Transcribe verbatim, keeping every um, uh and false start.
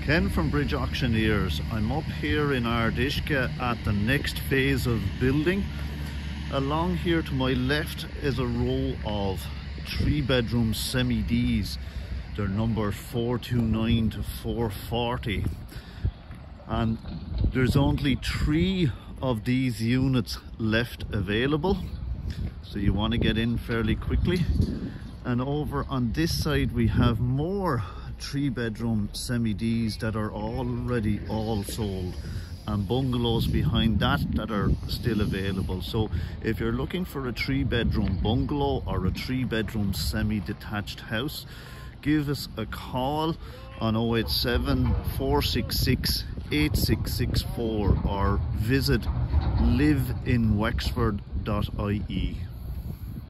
Ken from Bridge Auctioneers. I'm up here in Ard Uisce at the next phase of building. Along here to my left is a row of three bedroom semi-Ds. They're numbered four twenty-nine to four forty, and there's only three of these units left available, so you want to get in fairly quickly. And over on this side we have more three bedroom semi-Ds that are already all sold, and bungalows behind that that are still available. So if you're looking for a three bedroom bungalow or a three bedroom semi-detached house, give us a call on oh eight seven, four six six, eight six six four or visit live in wexford dot I E.